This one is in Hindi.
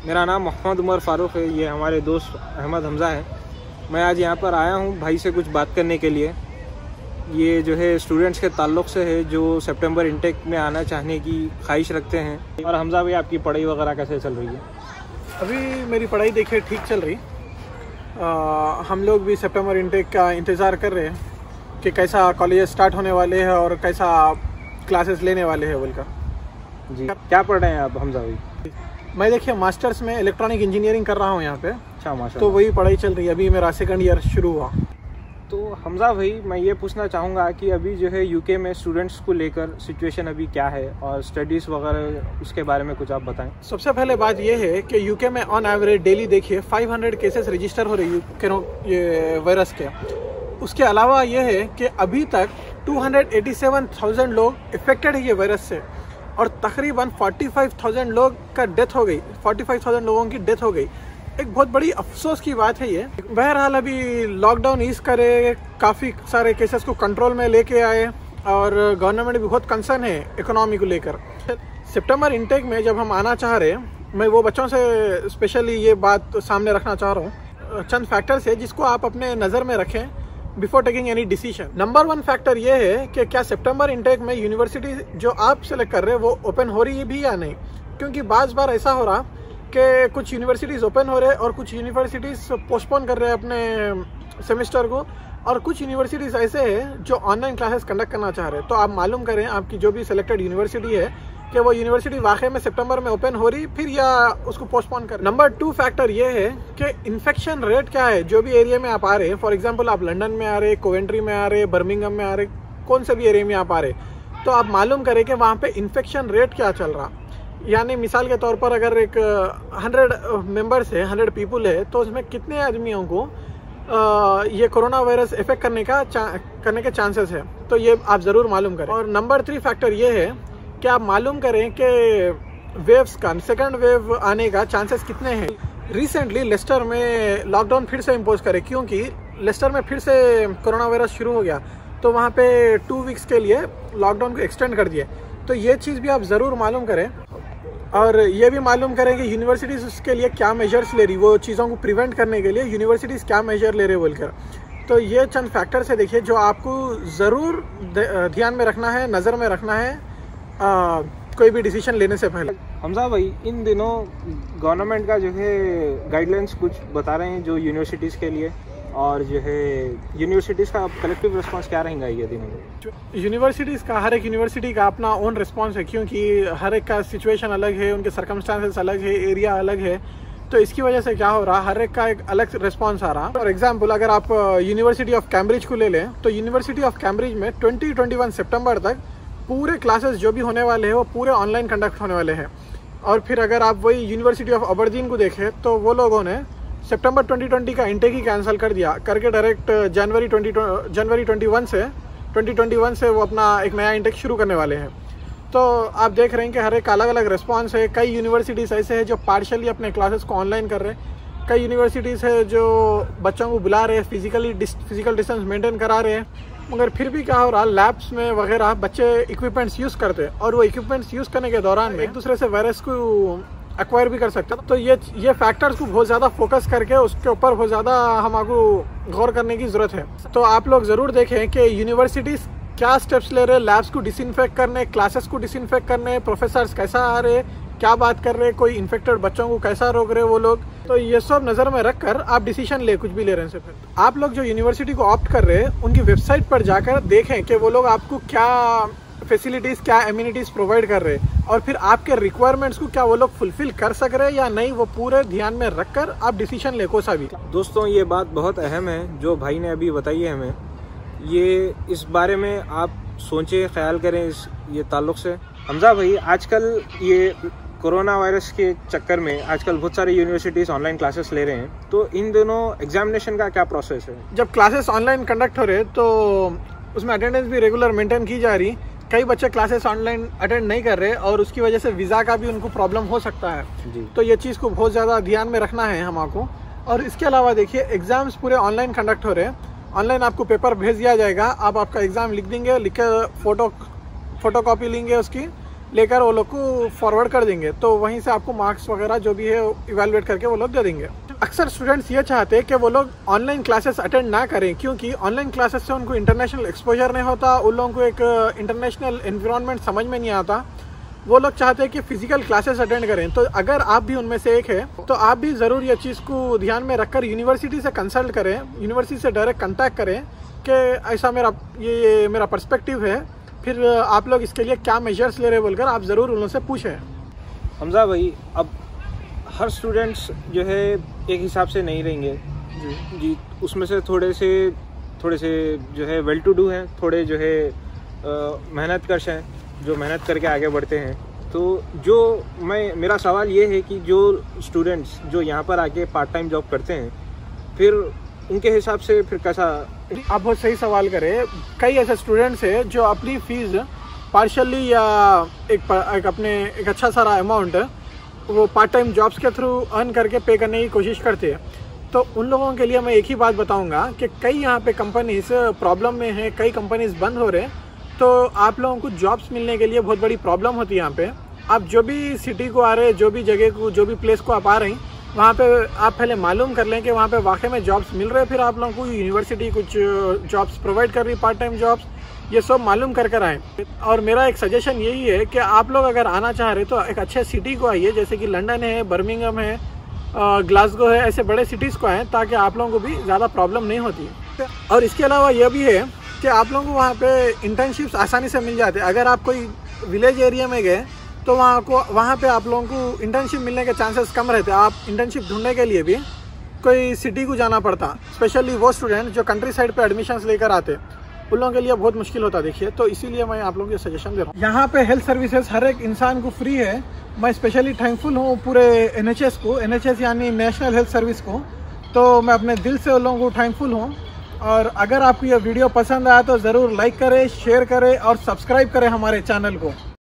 मेरा नाम मोहम्मद उमर फ़ारूक है। ये हमारे दोस्त अहमद हमज़ा है। मैं आज यहाँ पर आया हूँ भाई से कुछ बात करने के लिए। ये जो है स्टूडेंट्स के ताल्लुक़ से है जो सितंबर इंटेक में आना चाहने की ख्वाहिश रखते हैं। और हमज़ा भाई, आपकी पढ़ाई वगैरह कैसे चल रही है? अभी मेरी पढ़ाई देखिए ठीक चल रही। हम लोग भी सितंबर इंटेक का इंतज़ार कर रहे हैं कि कैसा कॉलेज स्टार्ट होने वाले हैं और कैसा क्लासेस लेने वाले हैं बोलकर। जी, क्या पढ़ रहे हैं आप हमज़ा भाई? मैं देखिए मास्टर्स में इलेक्ट्रॉनिक इंजीनियरिंग कर रहा हूँ यहाँ पे। अच्छा, माशाल्लाह। तो वही पढ़ाई चल रही है। अभी मेरा सेकंड ईयर शुरू हुआ। तो हमज़ा भाई, मैं ये पूछना चाहूँगा कि अभी जो है यूके में स्टूडेंट्स को लेकर सिचुएशन अभी क्या है और स्टडीज़ वगैरह उसके बारे में कुछ आप बताएं। सबसे पहले बात ये है कि यूके में ऑन एवरेज डेली देखिए 500 केसेस रजिस्टर हो रही है ये वायरस के। उसके अलावा ये है कि अभी तक 287,000 लोग इफेक्टेड है ये वायरस से और तकरीबन 45,000 लोग का डेथ हो गई। 45,000 लोगों की डेथ हो गई। एक बहुत बड़ी अफसोस की बात है ये। बहरहाल अभी लॉकडाउन ईज करे, काफ़ी सारे केसेस को कंट्रोल में लेके आए और गवर्नमेंट भी बहुत कंसर्न है इकोनॉमी को लेकर। सितंबर इंटेक में जब हम आना चाह रहे हैं, मैं वो बच्चों से स्पेशली ये बात सामने रखना चाह रहा हूँ। चंद फैक्टर्स है जिसको आप अपने नज़र में रखें before taking any decision. Number 1 factor ये है कि क्या सितंबर इंटेक में यूनिवर्सिटी जो आप सेलेक्ट कर रहे हैं वो ओपन हो रही है भी या नहीं। क्योंकि बार ऐसा हो रहा कि कुछ यूनिवर्सिटीज़ ओपन हो रहे हैं और कुछ यूनिवर्सिटीज़ पोस्टपोन कर रहे हैं अपने सेमेस्टर को, और कुछ यूनिवर्सिटीज़ ऐसे हैं जो ऑनलाइन क्लासेस कंडक्ट करना चाह रहे हैं। तो आप मालूम करें आपकी जो भी सिलेक्टेड यूनिवर्सिटी है कि वो यूनिवर्सिटी वाकई में सितंबर में ओपन हो रही फिर या उसको पोस्टपोन कर। नंबर 2 फैक्टर ये है कि इन्फेक्शन रेट क्या है जो भी एरिया में आप आ रहे हैं। फॉर एग्जांपल आप लंदन में आ रहे, कोवेंट्री में आ रहे, बर्मिंघम में आ रहे, कौन से भी एरिया में आप आ रहे, तो आप मालूम करें कि वहाँ पे इन्फेक्शन रेट क्या चल रहा। यानी मिसाल के तौर पर अगर एक 100 मेंबर्स है, 100 पीपल है, तो उसमें कितने आदमियों को ये कोरोना वायरस इफेक्ट करने के चांसेस है। तो ये आप ज़रूर मालूम करें। और नंबर 3 फैक्टर ये है कि आप मालूम करें कि वेव्स का सेकंड वेव आने का चांसेस कितने हैं। रिसेंटली लेस्टर में लॉकडाउन फिर से इम्पोज करे क्योंकि लेस्टर में फिर से कोरोना वायरस शुरू हो गया, तो वहाँ पे 2 वीक्स के लिए लॉकडाउन को एक्सटेंड कर दिए। तो ये चीज़ भी आप ज़रूर मालूम करें और ये भी मालूम करें कि यूनिवर्सिटीज़ उसके लिए क्या मेजर्स ले रही, वो चीज़ों को प्रिवेंट करने के लिए यूनिवर्सिटीज़ क्या मेजर ले रहे बोलकर। तो ये चंद फैक्टर्स है देखिए जो आपको ज़रूर ध्यान में रखना है, नज़र में रखना है कोई भी डिसीजन लेने से पहले। हमज़ा भाई, इन दिनों गवर्नमेंट का जो है गाइडलाइंस कुछ बता रहे हैं जो यूनिवर्सिटीज़ के लिए, और जो है यूनिवर्सिटीज़ का कलेक्टिव रिस्पांस क्या रहेगा ये दिनों में? यूनिवर्सिटीज़ का, हर एक यूनिवर्सिटी का अपना ओन रिस्पांस है क्योंकि हर एक का सिचुएशन अलग है, उनके सर्कमस्टांसेस अलग है, एरिया अलग है। तो इसकी वजह से क्या हो रहा, हर एक का एक अलग रिस्पांस आ रहा। फॉर एग्जांपल अगर आप यूनिवर्सिटी ऑफ कैम्ब्रिज को ले लें तो यूनिवर्सिटी ऑफ कैम्ब्रिज में 20-21 सितंबर तक पूरे क्लासेस जो भी होने वाले हैं वो पूरे ऑनलाइन कंडक्ट होने वाले हैं। और फिर अगर आप वही यूनिवर्सिटी ऑफ अबरदीन को देखें तो वो लोगों ने सितंबर 2020 का इंटेक ही कैंसिल कर दिया करके डायरेक्ट जनवरी 2021 से वो अपना एक नया इंटेक शुरू करने वाले हैं। तो आप देख रहे हैं कि हर एक अलग अलग रिस्पांस है। कई यूनिवर्सिटीज़ ऐसे हैं जो पार्शली अपने क्लासेस को ऑनलाइन कर रहे हैं, कई यूनिवर्सिटीज़ है जो बच्चों को बुला रहे हैं, फिजिकल डिस्टेंस मेंटेन करा रहे हैं, मगर फिर भी क्या हो रहा, लैब्स में वगैरह बच्चे इक्विपमेंट्स यूज़ करते हैं और वो इक्विपमेंट्स यूज़ करने के दौरान में एक दूसरे से वायरस को एक्वायर भी कर सकते हैं। तो ये फैक्टर्स को बहुत ज़्यादा फोकस करके उसके ऊपर बहुत ज़्यादा हमको गौर करने की ज़रूरत है। तो आप लोग ज़रूर देखें कि यूनिवर्सिटीज़ क्या स्टेप्स ले रहे हैं, लैब्स को डिसइंफेक्ट करने, क्लासेस को डिसइंफेक्ट करने, प्रोफेसर्स कैसा आ रहे, क्या बात कर रहे, कोई इन्फेक्टेड बच्चों को कैसा रोक रहे वो लोग। तो ये सब नज़र में रख कर आप डिसीजन ले, कुछ भी ले रहे हैं से पहले। आप लोग जो यूनिवर्सिटी को ऑप्ट कर रहे हैं उनकी वेबसाइट पर जाकर देखें कि वो लोग आपको क्या फैसिलिटीज़, क्या एम्यूनिटीज़ प्रोवाइड कर रहे हैं और फिर आपके रिक्वायरमेंट्स को क्या वो लोग फुलफिल कर सक रहे हैं या नहीं, वो पूरे ध्यान में रख कर आप डिसीजन ले कोई सा भी। दोस्तों, ये बात बहुत अहम है जो भाई ने अभी बताई है हमें। ये इस बारे में आप सोचें, ख्याल करें इस ये ताल्लुक़ से। हमज़ा भाई, आजकल ये कोरोना वायरस के चक्कर में आजकल बहुत सारी यूनिवर्सिटीज़ ऑनलाइन क्लासेस ले रहे हैं, तो इन दोनों एग्जामिनेशन का क्या प्रोसेस है? जब क्लासेस ऑनलाइन कंडक्ट हो रहे तो उसमें अटेंडेंस भी रेगुलर मेंटेन की जा रही। कई बच्चे क्लासेस ऑनलाइन अटेंड नहीं कर रहे और उसकी वजह से वीज़ा का भी उनको प्रॉब्लम हो सकता है जी। तो ये चीज़ को बहुत ज़्यादा ध्यान में रखना है हमको। और इसके अलावा देखिए एग्ज़ाम्स पूरे ऑनलाइन कंडक्ट हो रहे हैं। ऑनलाइन आपको पेपर भेज दिया जाएगा, आप आपका एग्ज़ाम लिख देंगे, लिख के फ़ोटो कॉपी लेंगे उसकी, लेकर वो लोग को फॉरवर्ड कर देंगे, तो वहीं से आपको मार्क्स वगैरह जो भी है इवेलुएट करके वो लोग दे देंगे। अक्सर स्टूडेंट्स ये चाहते हैं कि वो लोग ऑनलाइन क्लासेस अटेंड ना करें, क्योंकि ऑनलाइन क्लासेस से उनको इंटरनेशनल एक्सपोजर नहीं होता, उन लोगों को एक इंटरनेशनल एनवायरनमेंट समझ में नहीं आता। वो लोग चाहते हैं कि फिजिकल क्लासेस अटेंड करें। तो अगर आप भी उनमें से एक है तो आप भी ज़रूर ये चीज़ को ध्यान में रखकर यूनिवर्सिटी से कंसल्ट करें, यूनिवर्सिटी से डायरेक्ट कांटेक्ट करें कि ऐसा ये मेरा पर्सपेक्टिव है, फिर आप लोग इसके लिए क्या मेजर्स ले रहे बोलकर आप ज़रूर उन लोगों से पूछें। हमजा भाई, अब हर स्टूडेंट्स जो है एक हिसाब से नहीं रहेंगे जी, उसमें से थोड़े से जो है वेल टू डू हैं, थोड़े जो है मेहनत कश हैं, जो मेहनत करके आगे बढ़ते हैं। तो जो मेरा सवाल ये है कि जो स्टूडेंट्स जो यहाँ पर आके पार्ट टाइम जॉब करते हैं, फिर उनके हिसाब से फिर कैसा? आप बहुत सही सवाल करें। कई ऐसे स्टूडेंट्स हैं जो अपनी फीस पार्शली या एक अच्छा सारा अमाउंट वो पार्ट टाइम जॉब्स के थ्रू अर्न करके पे करने की कोशिश करते हैं। तो उन लोगों के लिए मैं एक ही बात बताऊंगा कि कई यहाँ पे कंपनीज प्रॉब्लम में है, कई कंपनीज बंद हो रहे हैं, तो आप लोगों को जॉब्स मिलने के लिए बहुत बड़ी प्रॉब्लम होती है। यहाँ पे आप जो भी सिटी को आ रहे हैं, जो भी जगह को, जो भी प्लेस को आप आ रहे हैं, वहाँ पे आप पहले मालूम कर लें कि वहाँ पे वाकई में जॉब्स मिल रहे हैं। फिर आप लोगों को यूनिवर्सिटी कुछ जॉब्स प्रोवाइड कर रही, पार्ट टाइम जॉब्स, ये सब मालूम कर आएँ। और मेरा एक सजेशन यही है कि आप लोग अगर आना चाह रहे तो एक अच्छे सिटी को आइए, जैसे कि लंदन है, बर्मिंघम है, ग्लासगो है, ऐसे बड़े सिटीज़ को आएँ ताकि आप लोगों को भी ज़्यादा प्रॉब्लम नहीं होती। और इसके अलावा यह भी है कि आप लोगों को वहाँ पे इंटर्नशिप्स आसानी से मिल जाते हैं। अगर आप कोई विलेज एरिया में गए तो वहाँ पे आप लोगों को इंटर्नशिप मिलने के चांसेस कम रहते हैं। आप इंटर्नशिप ढूंढने के लिए भी कोई सिटी को जाना पड़ता, स्पेशली वो स्टूडेंट जो कंट्री साइड पे एडमिशन्स लेकर आते, उन लोगों के लिए बहुत मुश्किल होता देखिए। तो इसीलिए मैं आप लोगों को सजेशन दे रहा हूँ। यहाँ पे हेल्थ सर्विसेज हर एक इंसान को फ्री है। मैं स्पेशली थैंकफुल हूँ पूरे NHS को, NHS यानी नेशनल हेल्थ सर्विस को, तो मैं अपने दिल से उन लोगों को थैंकफुल हूँ। और अगर आपको यह वीडियो पसंद आया तो ज़रूर लाइक करें, शेयर करें और सब्सक्राइब करें हमारे चैनल को।